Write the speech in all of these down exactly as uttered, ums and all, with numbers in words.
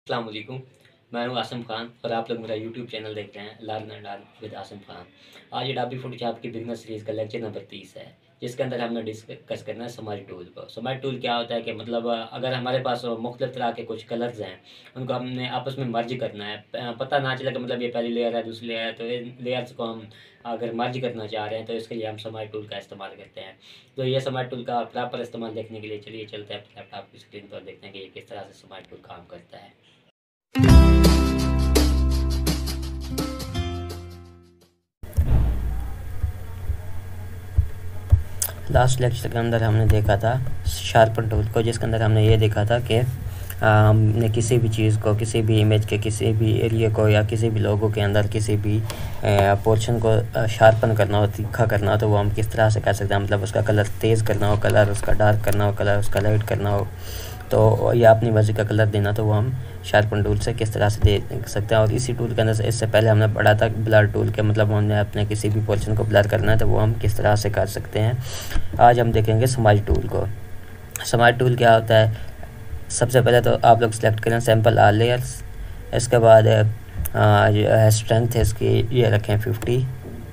अस्सलाम वालेकुम। मैं हूँ आसिम खान और आप लोग मेरा यूट्यूब चैनल देख रहे हैं learn and earn with Asim Khan. आज अडोबी फोटोशॉप की बिगिनर सीरीज़ का लेक्चर नंबर तीस है, जिसके अंदर हमने डिस्कस करना है स्मार्ट टूल को। स्मार्ट टूल क्या होता है कि मतलब अगर हमारे पास मुख्तलिफ तरह के कुछ कलर्स हैं, उनको हमने आपस में मर्ज करना है, पता ना चले कि मतलब ये पहली लेयर है दूसरी लेयर है, तो इन लेयर्स को हम अगर मर्ज करना चाह रहे हैं तो इसके लिए हम स्मार्ट टूल का इस्तेमाल करते हैं। तो ये स्मार्ट टूल का प्रॉपर इस्तेमाल देखने के लिए चलिए चलते हैं लैपटॉप की स्क्रीन पर, देखते हैं कि ये किस तरह से स्मार्ट टूल काम करता है। लास्ट लेक्चर के अंदर हमने देखा था शार्पन टूल को, जिसके अंदर हमने ये देखा था कि हमने किसी भी चीज़ को, किसी भी इमेज के किसी भी एरिया को या किसी भी लोगों के अंदर किसी भी पोर्शन को शार्पन करना हो, तीखा करना हो, तो वो हम किस तरह से कर सकते हैं। मतलब उसका कलर तेज़ करना हो, कलर उसका डार्क करना हो, कलर उसका लाइट करना हो, तो या अपनी मर्ज़ी का कलर देना, तो वो हम शार्पन टूल से किस तरह से दे सकते हैं। और इसी टूल के अंदर से इससे पहले हमने पढ़ा था ब्लर टूल के, मतलब हमने अपने किसी भी पोर्शन को ब्लर करना है तो वो हम किस तरह से कर सकते हैं। आज हम देखेंगे स्मार्ट टूल को। स्मार्ट टूल क्या होता है, सबसे पहले तो आप लोग सेलेक्ट करें सैम्पल आल लेयर्स। इसके बाद जो है स्ट्रेंथ है इसकी ये रखें फिफ्टी,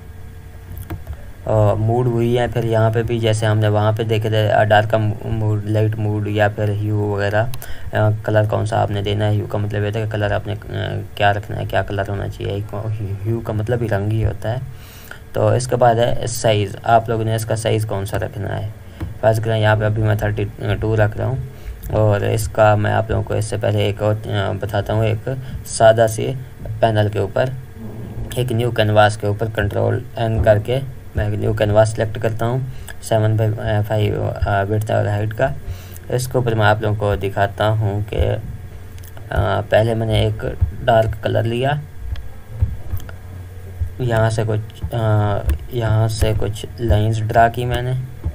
और मूड हुई है। फिर यहाँ पे भी जैसे हमने वहाँ पे देखे थे डार्क मूड, लाइट मूड या फिर ह्यू वगैरह, कलर कौन सा आपने देना है। ह्यू का मतलब ये था कि कलर आपने क्या रखना है, क्या कलर होना चाहिए। ह्यू का मतलब ही रंग ही होता है। तो इसके बाद है साइज़, आप लोगों ने इसका साइज़ कौन सा रखना है। फर्ज करें यहाँ पे अभी मैं थर्टी टू रख रहा हूँ, और इसका मैं आप लोगों को इससे पहले एक और बताता हूँ। एक सादा से पैनल के ऊपर, एक न्यू कैनवास के ऊपर कंट्रोल एन करके मैं न्यू कैनवास सेलेक्ट करता हूँ, सेवन बाई फाइव विड्थ और हाइट का। इसके ऊपर मैं आप लोगों को दिखाता हूँ कि पहले मैंने एक डार्क कलर लिया, यहाँ से कुछ यहाँ से कुछ लाइंस ड्रा की मैंने,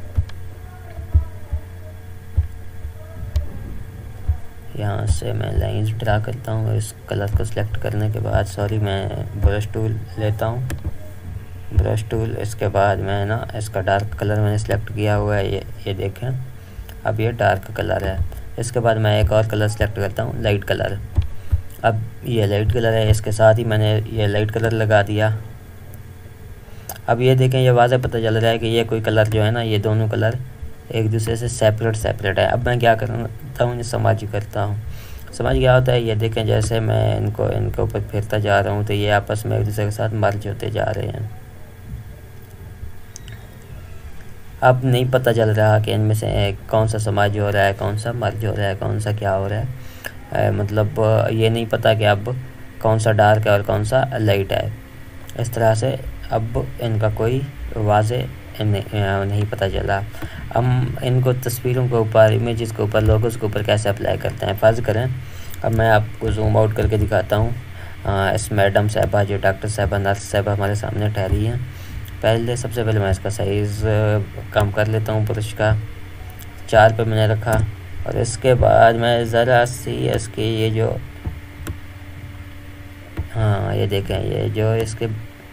यहाँ से मैं लाइंस ड्रा करता हूँ। इस कलर को सिलेक्ट करने के बाद, सॉरी मैं ब्रश टूल लेता हूँ, ब्रश टूल। इसके बाद मैं ना इसका डार्क कलर मैंने सेलेक्ट किया हुआ है, ये ये देखें अब ये डार्क कलर है। इसके बाद मैं एक और कलर सेलेक्ट करता हूँ, लाइट कलर। अब ये लाइट कलर है, इसके साथ ही मैंने ये लाइट कलर लगा दिया। अब ये देखें, ये वाज़े पता चल रहा है कि ये कोई कलर जो है ना, ये दोनों कलर एक दूसरे से सेपरेट सेपरेट है। अब मैं क्या करता हूँ, समाजी करता हूँ। समझ क्या होता है, ये देखें जैसे मैं इनको इनके ऊपर फेरता जा रहा हूँ तो ये आपस में एक दूसरे के साथ मर्ज होते जा रहे हैं। अब नहीं पता चल रहा कि इनमें से कौन सा समाज हो रहा है, कौन सा मर्ज हो रहा है, कौन सा क्या हो रहा है। मतलब ये नहीं पता कि अब कौन सा डार्क है और कौन सा लाइट है। इस तरह से अब इनका कोई वाज़े नहीं पता चला। हम इनको तस्वीरों के ऊपर, इमेजेस के ऊपर, लोगोस के ऊपर कैसे अप्लाई करते हैं। फ़र्ज़ करें अब मैं आपको जूम आउट करके दिखाता हूँ। इस मैडम साहबा, जो डॉक्टर साहबा, नर्स साहबा हमारे सामने ठहरी हैं। पहले सबसे पहले मैं इसका साइज़ कम कर लेता हूँ, ब्रश का चार पे मैंने रखा, और इसके बाद मैं ज़रा सी इसके ये जो, हाँ ये देखें, ये जो इसके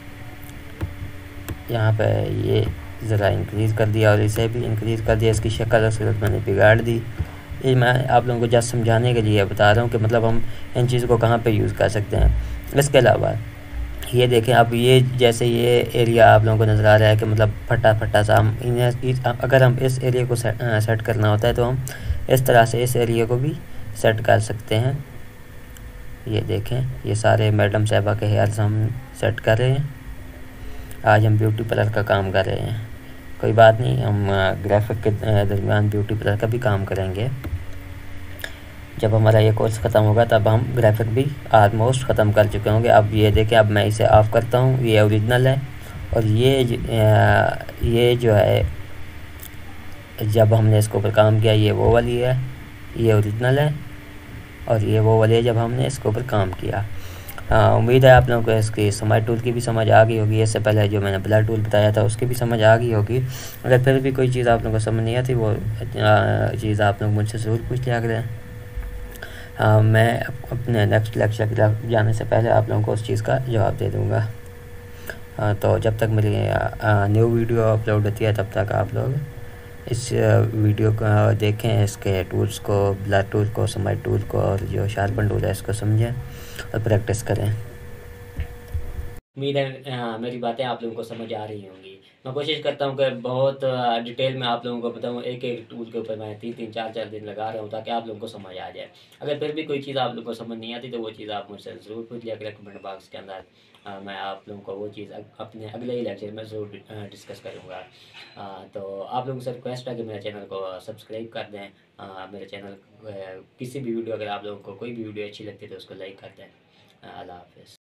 यहाँ पे ये ज़रा इंक्रीज़ कर दिया और इसे भी इंक्रीज़ कर दिया। इसकी शक्ल और सूरत मैंने बिगाड़ दी। ये मैं आप लोगों को जस्ट समझाने के लिए बता रहा हूँ कि मतलब हम इन चीज़ों को कहाँ पे यूज़ कर सकते हैं। इसके अलावा ये देखें, अब ये जैसे ये एरिया आप लोगों को नज़र आ रहा है कि मतलब फटा फटा सा, हम इन्हें अगर हम इस एरिया को सेट, सेट करना होता है तो हम इस तरह से इस एरिया को भी सेट कर सकते हैं। ये देखें, ये सारे मैडम साहबा के हेयर्स हम सेट कर रहे हैं। आज हम ब्यूटी पार्लर का काम कर रहे हैं, कोई बात नहीं, हम ग्राफिक के दरमियान ब्यूटी पार्लर का भी काम करेंगे। जब हमारा ये कोर्स ख़त्म होगा तब हम ग्राफिक भी आलमोस्ट ख़त्म कर चुके होंगे। अब ये देखें, अब मैं इसे ऑफ़ करता हूँ, ये ओरिजिनल है। और ये ये जो है, जब हमने इसके ऊपर काम किया, ये वो वाली है, ये ओरिजिनल है, और ये वो वाली है जब हमने इसके ऊपर काम किया। उम्मीद है आप लोगों को इसकी स्मार्ट टूल की भी समझ आ गई होगी। इससे पहले जो मैंने ब्लर टूल बताया था उसकी भी समझ आ गई होगी। अगर फिर भी कोई चीज़ आप लोगों को समझ नहीं आती, वो चीज़ आप लोग मुझसे ज़रूर पूछ लिया करें। हाँ, मैं अपने नेक्स्ट लेक्चर की तरफ जाने से पहले आप लोगों को उस चीज़ का जवाब दे दूँगा। हाँ, तो जब तक मेरी न्यू वीडियो अपलोड होती है तब तक आप लोग इस वीडियो को देखें, इसके टूल्स को, ब्लर टूल को, स्मार्ट टूल को और जो शार्पन टूल है इसको समझें और प्रैक्टिस करें। उम्मीद है हाँ, मेरी बातें आप लोगों को समझ आ रही होंगी। मैं कोशिश करता हूँ कि बहुत अ, डिटेल में आप लोगों को बताऊँ, एक एक टूल के ऊपर मैं तीन तीन चार चार दिन लगा रहा हूँ ताकि आप लोगों को समझ आ जाए। अगर फिर भी कोई चीज़ आप लोगों को समझ नहीं आती तो वो चीज़ आप मुझसे ज़रूर पूछ लिया करें कमेंट बॉक्स के अंदर। अ, मैं आप लोगों को वो चीज़ अपने अगले ही लेक्चर में ज़रूर डिस्कस करूँगा। अ, तो आप लोगों से रिक्वेस्ट है कि मेरे चैनल को सब्सक्राइब कर दें। अ, मेरे चैनल किसी भी वीडियो, अगर आप लोगों को कोई भी वीडियो अच्छी लगती है तो उसको लाइक कर दें। अ, अल्लाह हाफ़िज़।